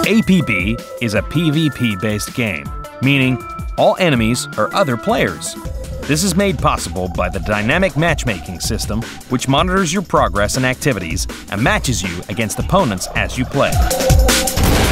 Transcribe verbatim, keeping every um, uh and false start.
A P B is a PvP-based game, meaning all enemies are other players. This is made possible by the dynamic matchmaking system, which monitors your progress and activities and matches you against opponents as you play.